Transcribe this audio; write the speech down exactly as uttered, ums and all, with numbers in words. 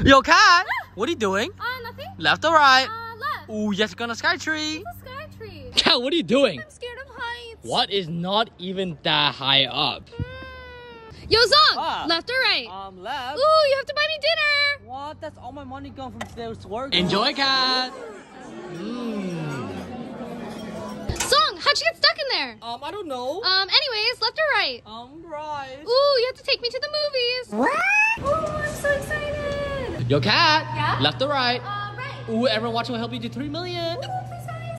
Yo, Kat! What are you doing? Uh, nothing. Left or right? Uh, left. Ooh, yes, go on a sky tree. What's a sky tree? Kat, what are you doing? I'm scared of heights. What is not even that high up? Mm. Yo, Zong! What? Left or right? Um, left. Ooh, you have to buy me dinner. What? That's all my money gone from today's work. Enjoy, Kat! Mmm. Zong, how'd you get stuck in there? Um, I don't know. Um, anyways, left or right? Um, right. Ooh, you have to take me to the movies. What? Ooh, I'm so excited. Yo, Kat! Yeah? Left or right? Uh, right. Ooh, everyone watching will help you do three million.